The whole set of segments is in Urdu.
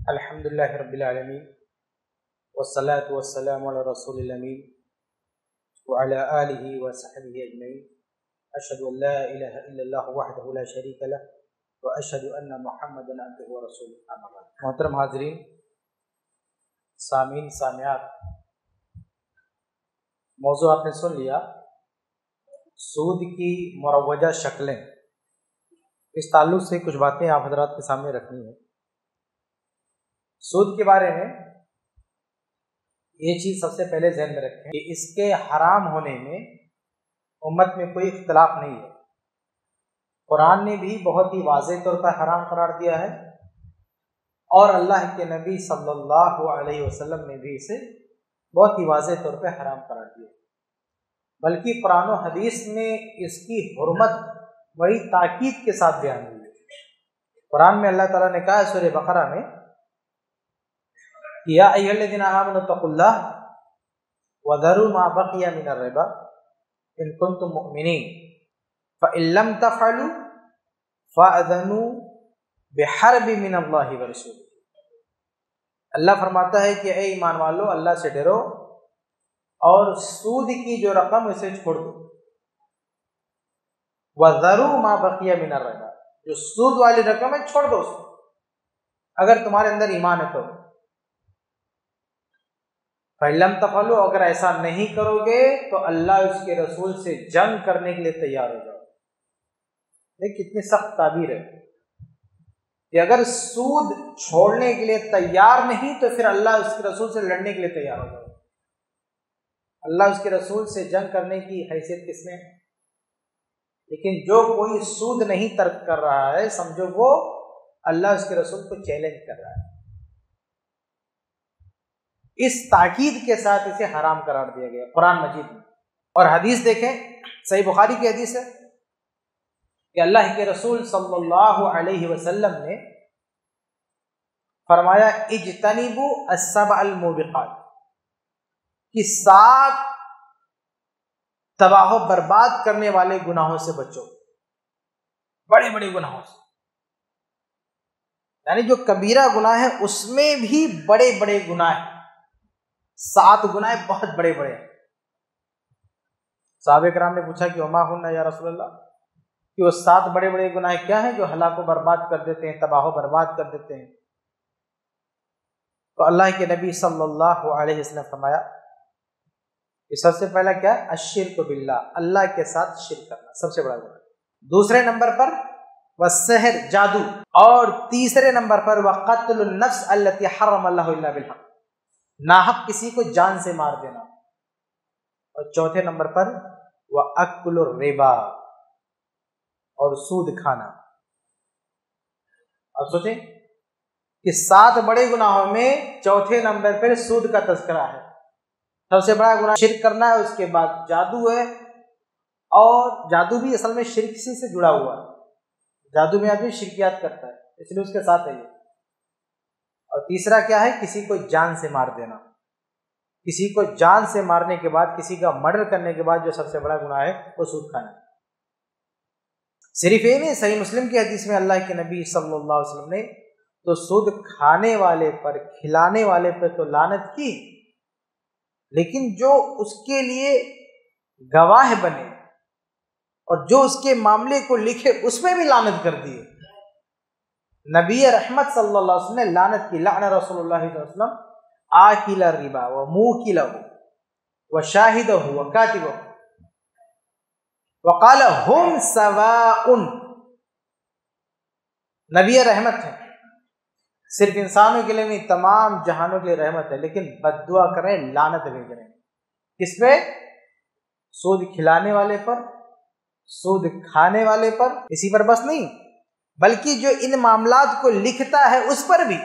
الحمدللہ رب العالمین والصلاة والسلام علی رسول الامین وعلی آلہ وصحبہ اجمعین اشہد ان لا الہ الا اللہ وحدہ لا شریک لہ واشہد ان محمدا عبدہ ورسولہ اما بعد۔ محترم حاضرین، سامعین، سامعات، موضوع آپ نے سن لیا، سود کی مروجہ شکلیں۔ اس تعلق سے کچھ باتیں آپ حضرات کے سامنے رکھنی ہیں۔ سود کے بارے میں یہ چیز سب سے پہلے ذہن میں رکھیں کہ اس کے حرام ہونے میں امت میں کوئی اختلاف نہیں ہے۔ قرآن نے بھی بہت ہی واضح طور پر حرام قرار دیا ہے، اور اللہ کے نبی صلی اللہ علیہ وسلم نے بھی اسے بہت ہی واضح طور پہ حرام قرار دیا، بلکہ قرآن و حدیث میں اس کی حرمت بڑی تاکید کے ساتھ بیان ہوئی ہے۔ قرآن میں اللہ تعالیٰ نے کہا ہے سورہ بقرہ میں، یا ایھا الذین آمنوا اتقوا اللہ وذروا ما بقی من الربا ان کنتم مؤمنین فإن لم تفعلوا فأذنوا بحرب من اللہ ورسولہ۔ اللہ فرماتا ہے کہ اے ایمان والو، اللہ سے ڈرو اور سود کی جو رقم اسے چھوڑ دو۔ وذروا ما بقی من الربا، جو سود والی رقم ہے چھوڑ دو اس کو، اگر تمہارے اندر ایمان ہے تو۔ فَإِن لَمْ تَفْعَلُوا، اگر ایسا نہیں کرو گے تو اللہ اس کے رسول سے جنگ کرنے کے لیے تیار ہو جاؤ۔ دیکھ کتنی سخت تعبیر ہے کہ اگر سود چھوڑنے کے لیے تیار نہیں تو پھر اللہ اس کے رسول سے لڑنے کے لیے تیار ہو جاؤ۔ اللہ اس کے رسول سے جنگ کرنے کی حیثیت کس میں ہے؟ لیکن جو کوئی سود نہیں ترک کر رہا ہے، سمجھو وہ اللہ اس کے رسول کو چیلنج کر رہا ہے۔ اس تاکید کے ساتھ اسے حرام قرار دیا گیا قرآن مجید میں۔ اور حدیث دیکھیں، صحیح بخاری کی حدیث ہے کہ اللہ کے رسول صلی اللہ علیہ وسلم نے فرمایا اجتنبوا السبع الموبقات، کہ 7 تباہ و برباد کرنے والے گناہوں سے بچو، بڑے بڑے گناہوں سے، یعنی جو کبیرہ گناہ ہے اس میں بھی بڑے بڑے گناہ ہیں۔ 7 گناہ بہت بڑے بڑے ہیں۔ صحابہ کرام نے پوچھا کہ وما ہن یا رسول اللہ، کہ وہ 7 بڑے بڑے گناہ کیا ہیں جو ہلاک و برباد کر دیتے ہیں، تباہ و برباد کر دیتے ہیں؟ تو اللہ کے نبی صلی اللہ علیہ وسلم نے فرمایا کہ سب سے پہلا کیا ہے؟ الشرک باللہ، اللہ کے ساتھ شرک کرنا سب سے بڑا گناہ۔ دوسرے نمبر پر والسحر، جادو، اور تیسرے نمبر پر وقتل النفس التي حرم اللہ الا بالحق، ناحق کسی کو جان سے مار دینا، اور چوتھے نمبر پر وَأَكْلُ الرِّبَا، اور سود کھانا۔ اور سوچیں کہ 7 بڑے گناہوں میں چوتھے نمبر پر سود کا تذکرہ ہے۔ سب سے بڑا گناہ شرک کرنا ہے، اس کے بعد جادو ہے، اور جادو بھی اصل میں شرک سے جڑا ہوا ہے، جادو میں آدمی شرکیات کرتا ہے، اس لیے اس کے ساتھ ہے یہ۔ اور تیسرا کیا ہے؟ کسی کو جان سے مار دینا۔ کسی کو جان سے مارنے کے بعد، کسی کا مرڈر کرنے کے بعد جو سب سے بڑا گناہ ہے وہ سود کھانا۔ صرف یہ نہیں، صحیح مسلم کی حدیث میں اللہ کے نبی صلی اللہ علیہ وسلم نے تو سود کھانے والے پر، کھلانے والے پر تو لعنت کی، لیکن جو اس کے لیے گواہ بنے اور جو اس کے معاملے کو لکھے اس میں بھی لعنت کر دی۔ نبی رحمت صلی اللہ علیہ وسلم نے لعنت کی، لعن رسول اللہ صلی اللہ علیہ وسلم آکل الربا وموکلہ وشاہدہ وکاتبہ وقال ہم سواء۔ نبی رحمت ہے، صرف انسانوں کے لیے نہیں، تمام جہانوں کے لیے رحمت ہے، لیکن بد دعا کر رہے ہیں، لعنت بھیج رہے ہیں۔ کس پہ؟ سود کھلانے والے پر، سود کھانے والے پر، اسی پر بس نہیں، بلکہ جو ان معاملات کو لکھتا ہے اس پر بھی،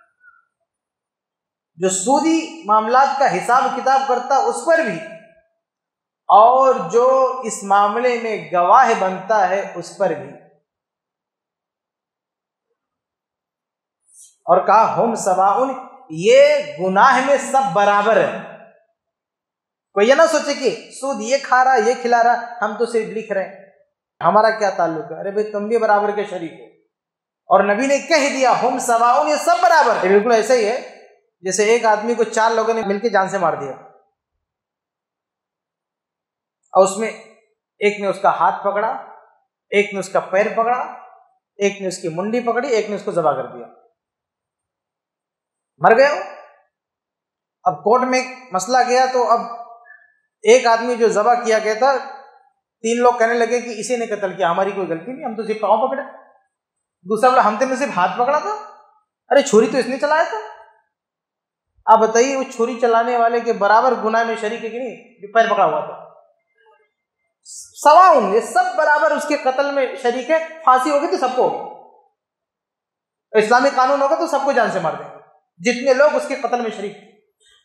جو سودی معاملات کا حساب کتاب کرتا ہے اس پر بھی، اور جو اس معاملے میں گواہ بنتا ہے اس پر بھی۔ اور کہا ہم سواء، یہ گناہ میں سب برابر ہے۔ کوئی یہ نہ سوچے کہ سود یہ کھا رہا، یہ کھلا رہا، ہم تو صرف لکھ رہے ہیں، ہمارا کیا تعلق ہے؟ ارے بھائی تم بھی برابر کے شریک ہو۔ اور نبی نے کہہ دیا ہم سواؤن، یہ سب برابر ہے۔ بالکل ایسا ہی ہے جیسے ایک آدمی کو 4 لوگوں نے مل کے جان سے مار دیا، اور اس میں ایک نے اس کا ہاتھ پکڑا، ایک نے اس کا پیر پکڑا، ایک نے اس کی منڈی پکڑی، ایک نے اس کو ذبح کر دیا، مر گیا۔ اب کورٹ میں مسئلہ گیا تو اب ایک آدمی جو ذبح کیا گیا تھا، 3 لوگ کہنے لگے کہ اسی نے قتل کیا، ہماری کوئی غلطی نہیں، ہم تو صرف پاؤں پکڑے۔ دوسرا بولا ہم نے صرف ہاتھ پکڑا تھا، ارے چھری تو اس نے چلایا تھا۔ آپ بتائیے وہ چھری چلانے والے کے برابر گناہ میں شریک ہے کہ نہیں جو پیر پکڑا ہوا تھا؟ سواؤن، یہ سب برابر اس کے قتل میں شریک ہے۔ پھانسی ہوگی تو سب کو ہوگی، اسلامی قانون ہوگا تو سب کو جان سے مار دیں گے جتنے لوگ اس کے قتل میں شریک ہیں۔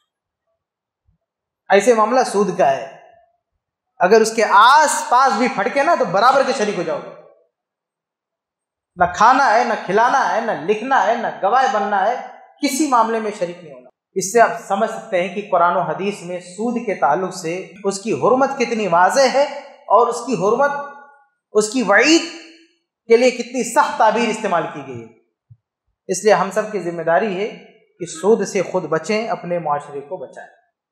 ایسے معاملہ سود کا ہے، اگر اس کے آس پاس بھی پھٹکے نا تو برابر کے شریک ہو جاؤ گے۔ نہ کھانا ہے، نہ کھلانا ہے، نہ لکھنا ہے، نہ گواہ بننا ہے، کسی معاملے میں شریک نہیں ہونا۔ اس سے آپ سمجھ سکتے ہیں کہ قرآن و حدیث میں سود کے تعلق سے اس کی حرمت کتنی واضح ہے، اور اس کی حرمت، اس کی وعید کے لیے کتنی سخت تعبیر استعمال کی گئی ہے۔ اس لیے ہم سب کی ذمہ داری ہے کہ سود سے خود بچیں، اپنے معاشرے کو بچائیں۔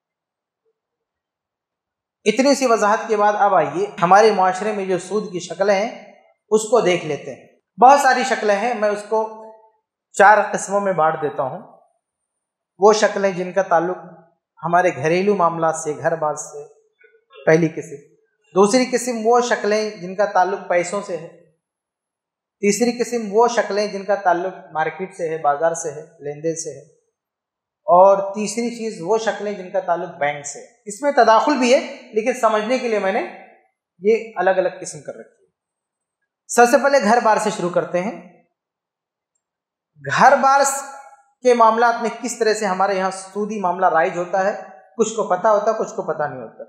اتنی سی وضاحت کے بعد اب آئیے ہمارے معاشرے میں جو سود کی شکلیں ہیں اس کو دیکھ لیتے ہیں۔ بہت ساری شکلیں ہیں، میں اس کو 4 قسموں میں بانٹ دیتا ہوں۔ وہ شکلیں جن کا تعلق ہمارے گھریلو معاملات سے، گھر بار سے، پہلی قسم۔ دوسری قسم وہ شکلیں جن کا تعلق پیسوں سے ہے۔ تیسری قسم وہ شکلیں جن کا تعلق مارکیٹ سے ہے، بازار سے ہے، لین دین سے ہے۔ اور تیسری چیز وہ شکلیں جن کا تعلق بینک سے ہے۔ اس میں تداخل بھی ہے لیکن سمجھنے کے لیے میں نے یہ الگ الگ قسم کر رکھی ہے۔ سب سے پہلے گھر بار سے شروع کرتے ہیں۔ گھر بار کے معاملات میں کس طرح سے ہمارے یہاں سودی معاملہ رائج ہوتا ہے، کچھ کو پتہ ہوتا ہے، کچھ کو پتہ نہیں ہوتا۔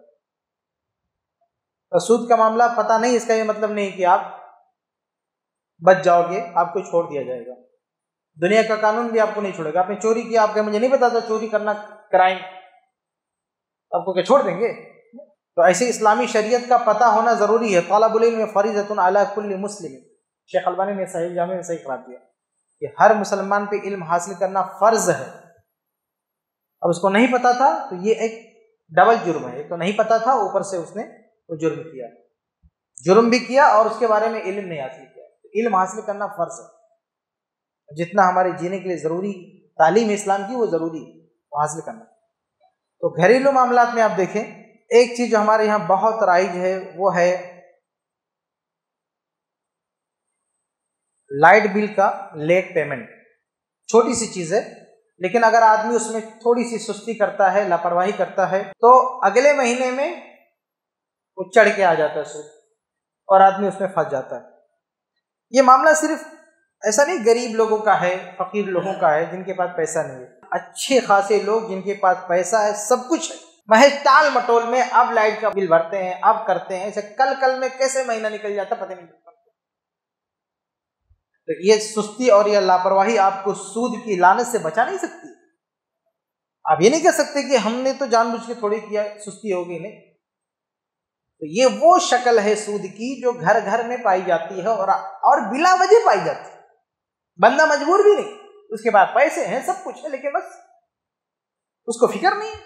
تو سود کا معاملہ پتہ نہیں، اس کا یہ مطلب نہیں کہ آپ بچ جاؤ گے، آپ کو چھوڑ دیا جائے گا۔ دنیا کا قانون بھی آپ کو نہیں چھوڑے گا۔ آپ نے چوری کیا، آپ کہ مجھے نہیں پتا تھا چوری کرنا کرائم، آپ کو کیا چھوڑ دیں گے؟ تو ایسے اسلامی شریعت کا پتہ ہونا ضروری ہے۔ طالب العلم فریضۃ علی کل مسلم، شیخ البانی نے صحیح جامع میں صحیح قرار دیا کہ ہر مسلمان پہ علم حاصل کرنا فرض ہے۔ اب اس کو نہیں پتا تھا تو یہ ایک ڈبل جرم ہے، ایک تو نہیں پتا تھا، اوپر سے اس نے وہ جرم کیا، جرم بھی کیا اور اس کے بارے میں علم نہیں حاصل کیا۔ علم حاصل کرنا فرض ہے، جتنا ہمارے جینے کے لیے ضروری تعلیم اسلام کی وہ ضروری ہے وہ حاصل کرنا۔ تو گھریلو معاملات میں آپ دیکھیں، ایک چیز جو ہمارے یہاں بہت رائج ہے وہ ہے لائٹ بل کا لیٹ پیمنٹ۔ چھوٹی سی چیز ہے لیکن اگر آدمی اس میں تھوڑی سی سستی کرتا ہے، لاپرواہی کرتا ہے تو اگلے مہینے میں وہ چڑھ کے آ جاتا ہے سود، اور آدمی اس میں پھنس جاتا ہے۔ یہ معاملہ صرف ایسا نہیں غریب لوگوں کا ہے، فقیر لوگوں کا ہے جن کے پاس پیسہ نہیں ہے، اچھے خاصے لوگ جن کے پاس پیسہ ہے، سب کچھ ہے، محض ٹال مٹول میں اب لائٹ کا بل بھرتے ہیں، اب کرتے ہیں ایسے، کل میں کیسے مہینہ نکل جاتا پتہ نہیں چلتا۔ تو یہ سستی اور یہ لاپرواہی آپ کو سود کی لعنت سے بچا نہیں سکتی۔ آپ یہ نہیں کہہ سکتے کہ ہم نے تو جان بوجھ کے تھوڑی کیا، سستی ہوگی، نہیں۔ تو یہ وہ شکل ہے سود کی جو گھر گھر میں پائی جاتی ہے اور بلا وجہ پائی جاتی ہے۔ بندہ مجبور بھی نہیں، اس کے پاس پیسے ہیں، سب کچھ ہے، لیکن بس اس کو فکر نہیں،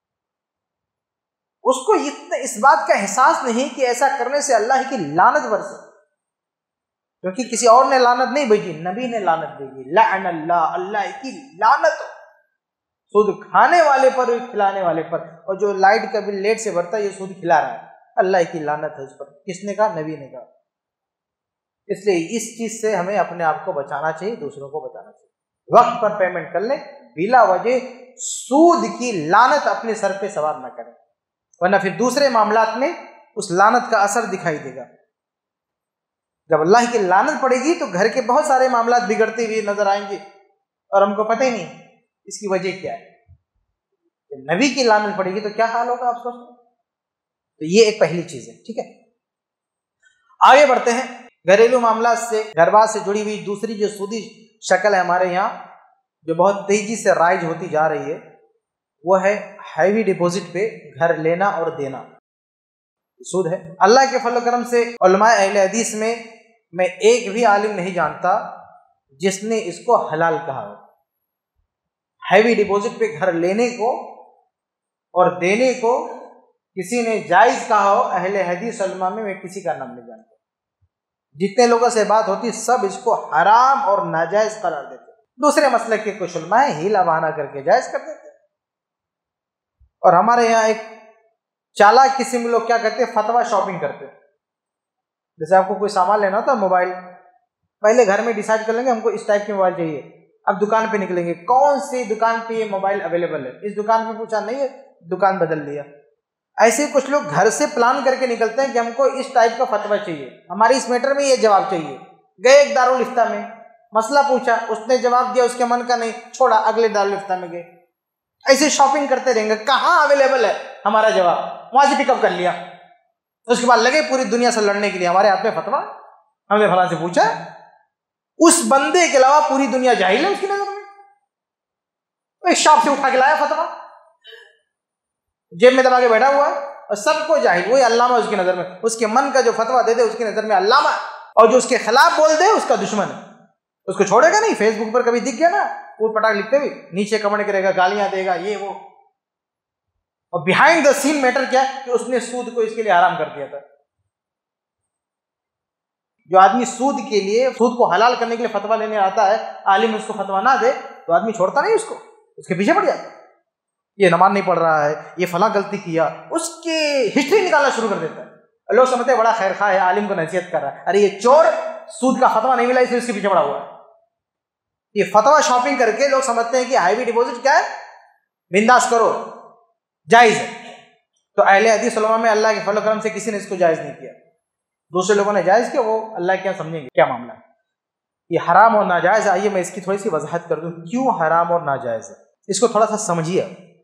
اس کو اس بات کا احساس نہیں کہ ایسا کرنے سے اللہ کی لعنت برسے، کیونکہ کسی اور نے لعنت نہیں بھیجی، نبی نے لعنت بھیجی، لعن اللہ، اللہ کی لعنت سود کھانے والے پر اور کھلانے والے پر۔ اور جو لائٹ کا بل لیٹ سے بھرتا ہے یہ سود کھلا رہا ہے، اللہ کی لعنت ہے اس پر۔ کس نے کہا؟ نبی نے کہا۔ اس لیے اس چیز سے ہمیں اپنے آپ کو بچانا چاہیے، دوسروں کو بچانا چاہیے۔ وقت پر پیمنٹ کر لیں، بلا وجہ سود کی لعنت اپنے سر پہ سوار نہ کریں، ورنہ پھر دوسرے معاملات میں اس لعنت کا اثر دکھائی دے گا۔ جب اللہ کی لعنت پڑے گی تو گھر کے بہت سارے معاملات بگڑتے ہوئے نظر آئیں گے اور ہم کو پتہ ہی نہیں اس کی وجہ کیا ہے۔ جب نبی کی لعنت پڑے گی تو کیا حال ہوگا، آپ سوچیں۔ تو یہ ایک پہلی چیز ہے، ٹھیک ہے۔ آگے بڑھتے ہیں۔ گھریلو معاملات سے، گھر بار سے جڑی ہوئی دوسری جو سودی شکل ہے ہمارے یہاں جو بہت تیزی سے رائج ہوتی جا رہی ہے وہ ہے ہیوی ڈپوزٹ پہ گھر لینا اور دینا، سود ہے۔ اللہ کے فضل و کرم سے علماء اہل حدیث میں ایک بھی عالم نہیں جانتا جس نے اس کو حلال کہا ہو. ہیوی ڈپوزٹ پہ گھر لینے کو اور دینے کو کسی نے جائز کہا ہو، اہل حدیث علماء میں کسی کا نام نہیں جانتا. جتنے لوگوں سے بات ہوتی سب اس کو حرام اور ناجائز قرار دیتے. دوسرے مسلک کے کچھ علماء ہیلا بہانہ کر کے جائز کر دیتے. اور ہمارے یہاں ایک چالاک قسم لوگ کیا کرتے ہیں، فتویٰ شاپنگ کرتے. جیسے آپ کو کوئی سامان لینا ہوتا ہے موبائل، پہلے گھر میں ڈیسائیڈ کر لیں گے ہم کو اس ٹائپ کی موبائل چاہیے. اب دکان پہ نکلیں گے، کون سی دکان پہ یہ موبائل اویلیبل ہے، اس دکان پہ پوچھا نہیں ہے، دکان بدل لیا. ایسے کچھ لوگ گھر سے پلان کر کے نکلتے ہیں کہ ہم کو اس ٹائپ کا فتویٰ چاہیے، ہماری اس میٹر میں یہ جواب چاہیے. گئے ایک دارالفتہ میں، مسئلہ پوچھا، اس نے جواب دیا، اس کے من کا نہیں، چھوڑا، اگلے دارالفتہ میں گئے. ایسے شاپنگ کرتے رہیں گے، کہاں اویلیبل ہے ہمارا جواب، وہاں سے پک اپ کر لیا. اس کے بعد لگے پوری دنیا سے لڑنے کے لیے، ہمارے ہاتھ میں فتویٰ، ہم نے فلاں سے پوچھا. اس بندے کے علاوہ پوری دنیا جاہل ہے اس کی نظر میں. ایک شاپ سے اٹھا کے لایا فتویٰ، جیب میں دبا کے بیٹھا ہوا ہے اور سب کو جاہل، وہی علامہ اس کی نظر میں. اس کے من کا جو فتویٰ دے دے اس کی نظر میں علامہ، اور جو اس کے خلاف بول دے اس کا دشمن ہے. اس کو چھوڑے گا نہیں. فیس بک پر کبھی دکھ گیا نا اوٹ پٹاخ لکھتے ہوئے، نیچے کمنٹ کرے گا، گالیاں دے گا، یہ وہ. اور بیہائنڈ دا سین میٹر کیا کہ اس نے سود کو اس کے لیے حرام کر دیا تھا. جو آدمی سود کے لیے، سود کو حلال کرنے کے لیے فتویٰ لینے آتا ہے، عالم اس کو فتویٰ نہ دے تو آدمی چھوڑتا نہیں اس کو، اس کے پیچھے پڑ جاتا. یہ نماز نہیں پڑھ رہا ہے، یہ فلاں غلطی کیا، اس کی ہسٹری نکالنا شروع کر دیتا ہے. لوگ سمجھتے ہیں بڑا خیر خواہ ہے، عالم کو نصیحت کر رہا ہے، ارے یہ چور، سود کا فتویٰ نہیں ملا اس لیے اس کے پیچھے پڑا ہوا ہے. یہ فتویٰ شاپنگ کر کے لوگ سمجھتے ہیں کہ ہیوی ڈپوزٹ کیا ہے، بنداس کرو، جائز ہے. تو اہل حدیث علماء میں اللہ کے فضل و کرم سے کسی نے اس کو جائز نہیں کیا. دوسرے لوگوں نے جائز کیا، وہ اللہ کیا سمجھیں گے کیا معاملہ ہے. یہ حرام اور ناجائز ہے. آئیے میں اس کی تھوڑی سی وضاحت کر دوں کیوں حرام اور ناجائز ہے. اس کو تھوڑا سا سمجھیے.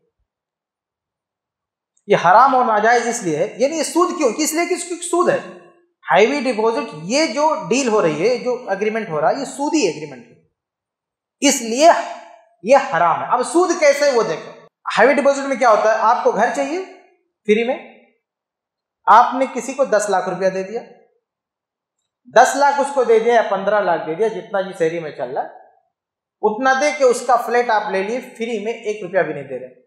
یہ حرام اور ناجائز اس لیے ہے، یعنی یہ سود کیوں، اس لیے کہ اس کی سود ہے. ہیوی ڈپوزٹ، یہ جو ڈیل ہو رہی ہے، جو اگریمنٹ ہو رہا ہے، یہ سودی اگریمنٹ ہے، اس لیے یہ حرام ہے. اب سود کیسے، وہ دیکھو. ہیوی ڈپوزٹ میں کیا ہوتا ہے، آپ کو گھر چاہیے فری میں، آپ نے کسی کو 10 لاکھ روپیہ دے دیا، 10 لاکھ اس کو دے دیا یا 15 لاکھ دے دیا، جتنا جی شہری میں چل رہا ہے اتنا دے کے اس کا فلیٹ آپ لے لیے فری میں، 1 روپیہ بھی نہیں دے رہے.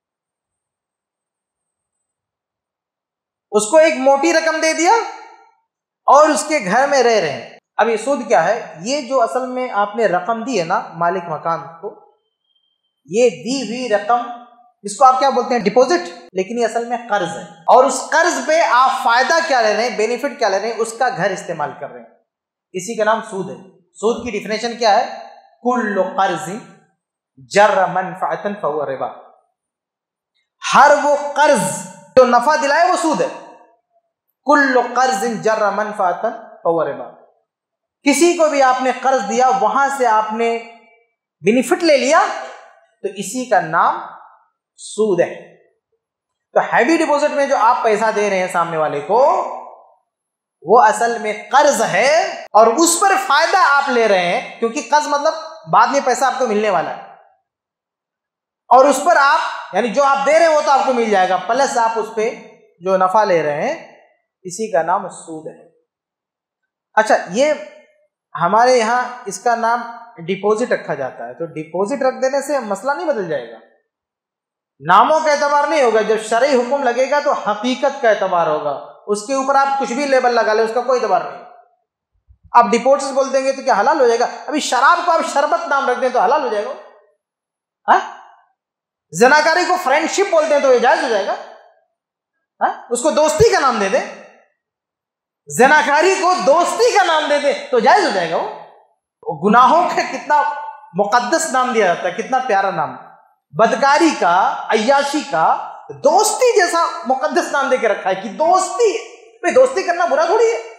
اس کو ایک موٹی رقم دے دیا اور اس کے گھر میں رہ رہے ہیں. اب یہ سود کیا ہے، یہ جو اصل میں آپ نے رقم دی ہے نا مالک مکان کو، یہ دی ہوئی رقم، اس کو آپ کیا بولتے ہیں، ڈپوزٹ، لیکن یہ اصل میں قرض ہے. اور اس قرض پہ آپ فائدہ کیا لے رہے ہیں، بینیفٹ کیا لے رہے ہیں، اس کا گھر استعمال کر رہے ہیں. اسی کا نام سود ہے. سود کی ڈیفینیشن کیا ہے، کل قرض جر منفعۃ فہو ربا. ہر وہ قرض جو نفع دلائے وہ سود ہے. کل قرض جر منفعۃ فہو ربا. کسی کو بھی آپ نے قرض دیا، وہاں سے آپ نے بینیفٹ لے لیا، تو اسی کا نام سود ہے. تو ہیوی ڈپوزٹ میں جو آپ پیسہ دے رہے ہیں سامنے والے کو، وہ اصل میں قرض ہے اور اس پر فائدہ آپ لے رہے ہیں، کیونکہ قرض مطلب بعد میں پیسہ آپ کو ملنے والا ہے، اور اس پر آپ، یعنی جو آپ دے رہے ہیں وہ تو آپ کو مل جائے گا، پلس آپ اس پہ جو نفع لے رہے ہیں، اسی کا نام سود ہے. اچھا، یہ ہمارے یہاں اس کا نام ڈپوزٹ رکھا جاتا ہے. تو ڈپوزٹ رکھ دینے سے مسئلہ نہیں بدل جائے گا، ناموں کا اعتبار نہیں ہوگا. جب شرعی حکم لگے گا تو حقیقت کا اعتبار ہوگا. اس کے اوپر آپ کچھ بھی لیبل لگا لیں، اس کا کوئی اعتبار نہیں. آپ ڈپوزٹ بول دیں گے تو کیا حلال ہو جائے گا؟ ابھی شراب کو آپ شربت نام رکھ دیں تو حلال ہو جائے گا. زناکاری کو فرینڈ شپ بولتے ہیں تو یہ جائز ہو جائے گا. اس کو دوستی کا نام دے دیں، زناکاری کو دوستی کا نام دے دیں تو جائز ہو جائے گا. وہ گناہوں کا کتنا مقدس نام دیا جاتا ہے، کتنا پیارا نام. بدکاری کا، عیاشی کا دوستی جیسا مقدس نام دے کے رکھا ہے کہ دوستی. بھائی دوستی کرنا برا تھوڑی ہے.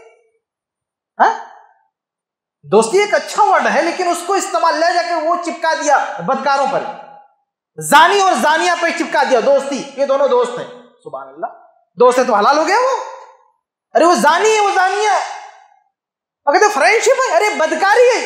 دوستی ایک اچھا ورڈ ہے، لیکن اس کو استعمال لے جا کے وہ چپکا دیا بدکاروں پر، زانی اور زانیہ پہ چپکا دیا دوستی. یہ دونوں دوست ہیں، سبحان اللہ، دوست ہے تو حلال ہو گیا وہ. ارے وہ زانی ہے، وہ زانیہ ہے. اگر تو فرینڈشپ ہے، ارے بدکاری ہے،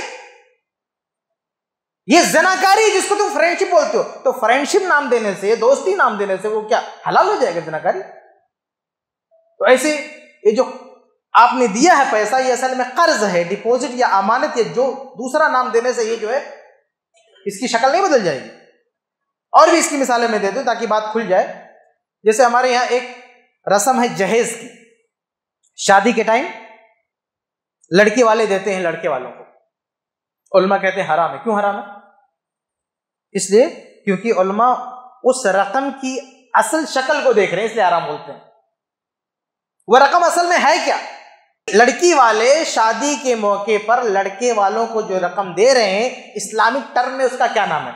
یہ زناکاری جس کو تم فرینڈشپ بولتے ہو. تو فرینڈشپ نام دینے سے، دوستی نام دینے سے وہ کیا حلال ہو جائے گا زناکاری؟ تو ایسے یہ جو آپ نے دیا ہے پیسہ، یہ اصل میں قرض ہے، ڈپوزٹ یا امانت، یا جو دوسرا نام دینے سے یہ جو ہے اس کی شکل نہیں بدل جائے گی۔ اور بھی اس کی مثالیں میں دے دوں تاکہ بات کھل جائے۔ جیسے ہمارے یہاں ایک رسم ہے جہیز کی، شادی کے ٹائم لڑکی والے دیتے ہیں لڑکے والوں کو، علماء کہتے ہیں حرام ہے۔ کیوں حرام ہے؟ اس لیے کیونکہ علماء اس رقم کی اصل شکل کو دیکھ رہے ہیں، اس لیے حرام بولتے ہیں۔ وہ رقم اصل میں ہے کیا؟ لڑکی والے شادی کے موقع پر لڑکے والوں کو جو رقم دے رہے ہیں، اسلامک ٹرم میں اس کا کیا نام ہے؟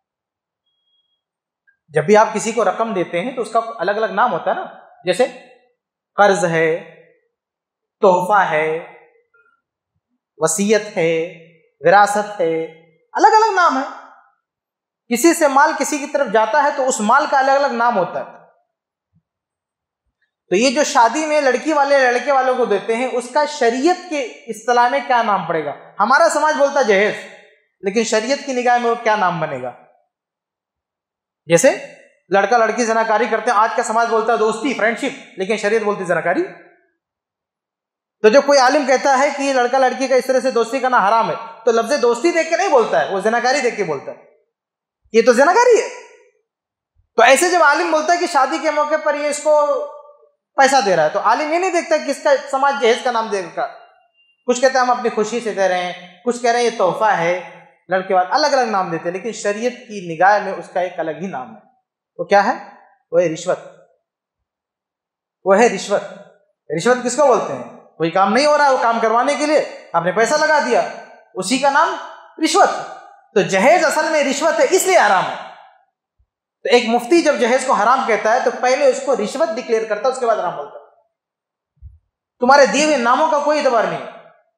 جب بھی آپ کسی کو رقم دیتے ہیں تو اس کا الگ الگ نام ہوتا ہے نا، جیسے قرض ہے، تحفہ ہے، وصیت ہے، وراثت ہے، الگ الگ نام ہے۔ کسی سے مال کسی کی طرف جاتا ہے تو اس مال کا الگ الگ نام ہوتا ہے۔ تو یہ جو شادی میں لڑکی والے لڑکے والوں کو دیتے ہیں، اس کا شریعت کے اصطلاح میں کیا نام پڑے گا؟ ہمارا سماج بولتا ہے جہیز، لیکن شریعت کی نگاہ میں وہ کیا نام بنے گا؟ جیسے لڑکا لڑکی زناکاری کرتے ہیں، آج کا سماج بولتا ہے دوستی، فرینڈشپ، لیکن شریعت بولتی ہے زناکاری۔ تو جو کوئی عالم کہتا ہے کہ یہ لڑکا لڑکی کا اس طرح سے دوستی کرنا حرام ہے، تو لفظ دوستی دیکھ کے نہیں بولتا ہے، وہ زناکاری دیکھ کے بولتا ہے، یہ تو زناکاری ہے۔ تو ایسے جب عالم بولتا ہے کہ شادی کے موقع پر یہ اس کو پیسہ دے رہا ہے، تو عالم یہ نہیں دیکھتا کہ اس کا سماج جہیز کا نام دے گا۔ کچھ کہتے ہیں ہم اپنی خوشی سے دے رہے ہیں، کچھ کہہ رہے ہیں یہ تحفہ ہے، لڑکے والے الگ الگ نام دیتے ہیں، لیکن شریعت کی نگاہ میں اس کا ایک الگ ہی نام ہے۔ وہ کیا ہے؟ وہ ہے رشوت۔ وہ ہے رشوت۔ رشوت کس کو بولتے ہیں؟ کوئی کام نہیں ہو رہا ہے، وہ کام کروانے کے لیے آپ نے پیسہ لگا دیا، اسی کا نام رشوت۔ تو جہیز اصل میں رشوت ہے، اس لیے حرام ہے۔ تو ایک مفتی جب جہیز کو حرام کہتا ہے تو پہلے اس کو رشوت ڈکلیئر کرتا ہے، اس کے بعد حرام بولتا ہے۔ تمہارے دیے ہوئے ناموں کا کوئی اعتبار نہیں ہے،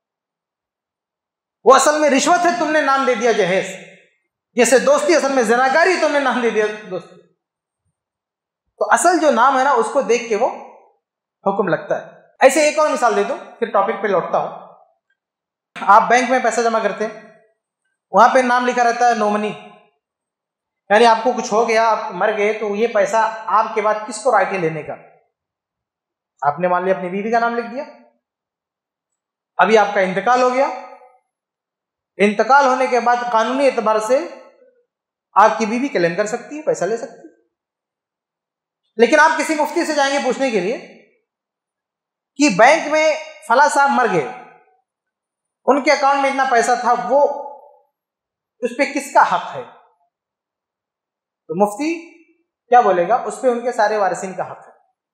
وہ اصل میں رشوت ہے، تم نے نام دے دیا جہیز۔ جیسے دوستی اصل میں زناکاری، تم نے نام دے دیا دوستی۔ تو اصل جو نام ہے نا، اس کو دیکھ کے وہ حکم لگتا ہے۔ ایسے ایک اور مثال دے دوں، پھر ٹاپک پہ لوٹتا ہوں۔ آپ بینک میں پیسہ جمع کرتے ہیں، وہاں پہ نام لکھا رہتا ہے نومنی، یعنی آپ کو کچھ ہو گیا، آپ مر گئے، تو یہ پیسہ آپ کے بعد کس کو رائٹ ہے لینے کا؟ آپ نے مان لیا اپنی بیوی کا نام لکھ دیا، ابھی آپ کا انتقال ہو گیا، انتقال ہونے کے بعد قانونی اعتبار سے آپ کی بیوی کلیم کر سکتی ہے، پیسہ لے سکتی ہے، لیکن آپ کسی مفتی سے جائیں گے پوچھنے کے لیے کہ بینک میں فلاں صاحب مر گئے، ان کے اکاؤنٹ میں اتنا پیسہ تھا، وہ اس پہ کس کا حق ہے؟ تو مفتی کیا بولے گا؟ اس پہ ان کے سارے وارثین کا حق ہے۔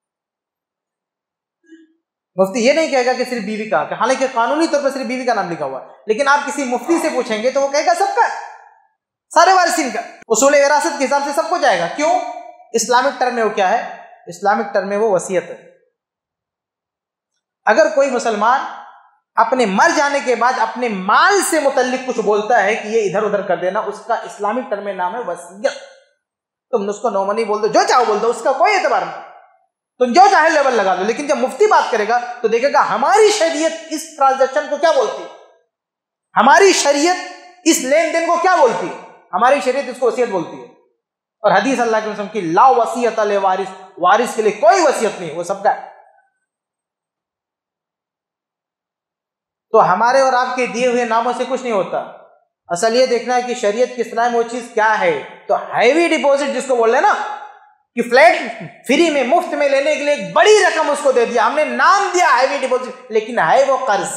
مفتی یہ نہیں کہے گا کہ صرف بیوی کا حق ہے، حالانکہ قانونی طور پر صرف بیوی کا نام لکھا ہوا ہے، لیکن آپ کسی مفتی سے پوچھیں گے تو وہ کہے گا سب کا، سارے وارثین کا۔ اصول وراثت کے حساب سے سب کو جائے گا۔ کیوں؟ اسلامک ٹرم میں وہ کیا ہے؟ اسلامک ٹرم میں وہ وصیت ہے۔ اگر کوئی مسلمان اپنے مر جانے کے بعد اپنے مال سے متعلق کچھ بولتا ہے کہ یہ ادھر ادھر کر دینا، اس کا اسلامک ٹرم میں نام ہے وصیت۔ تم اس کو نومنی بول دو، جو چاہو بول دو، اس کا کوئی اعتبار نہیں، تم جو چاہے لیبل لگا دو، لیکن جب مفتی بات کرے گا تو دیکھے گا ہماری شریعت اس ٹرانزیکشن کو کیا بولتی ہے، ہماری شریعت اس لین دین کو کیا بولتی ہے، ہماری شریعت اس کو وصیت بولتی ہے۔ اور حدیث اللہ کے وسلم کی لا وصیت لوارث، وارث کے لیے کوئی وصیت نہیں، وہ سب کا ہے۔ تو ہمارے اور آپ کے دیے ہوئے ناموں سے کچھ نہیں ہوتا، اصل یہ دیکھنا ہے کہ شریعت کی اصطلاح میں وہ چیز کیا ہے۔ تو ہیوی ڈپوزٹ جس کو بول رہے ہیں نا، کہ فلیٹ فری میں مفت میں لینے کے لیے ایک بڑی رقم اس کو دے دیا، ہم نے نام دیا ہیوی ڈپوزٹ، لیکن ہے وہ قرض۔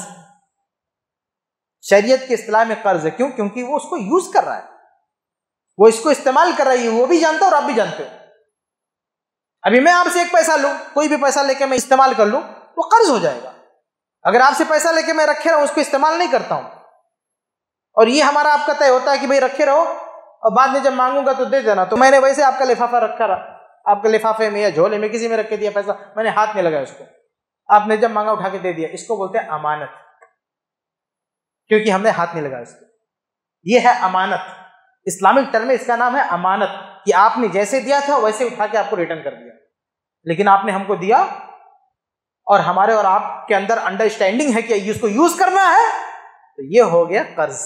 شریعت کی اصطلاح میں قرض ہے، کیوں؟ کیونکہ وہ اس کو یوز کر رہا ہے، وہ اس کو استعمال کر رہی ہے، وہ بھی جانتا اور آپ بھی جانتے ہو۔ ابھی میں آپ سے ایک پیسہ لوں، کوئی بھی پیسہ لے کے میں استعمال کر لوں، وہ قرض ہو جائے گا۔ اگر آپ سے پیسہ لے کے میں رکھے رہا ہوں، اس کو استعمال نہیں کرتا ہوں، اور یہ ہمارا آپ کا طے ہوتا ہے کہ بھئی رکھے رہو اور بعد میں جب مانگوں گا تو دے دینا، تو میں نے ویسے آپ کا لفافہ رکھا رہا، آپ کے لفافے میں یا جھولے میں کسی میں رکھ کے دیا پیسہ، میں نے ہاتھ نہیں لگایا اس کو، آپ نے جب مانگا اٹھا کے دے دیا، اس کو بولتے ہیں امانت، کیونکہ ہم نے ہاتھ نہیں لگایا اس کو، یہ ہے امانت۔ اسلامک ٹرم میں اس کا نام ہے امانت، کہ آپ نے جیسے دیا تھا ویسے اٹھا کے آپ کو ریٹرن کر دیا، لیکن آپ نے ہم کو دیا اور ہمارے اور آپ کے اندر انڈرسٹینڈنگ ہے کہ اس کو یوز کرنا ہے، تو یہ ہو گیا قرض،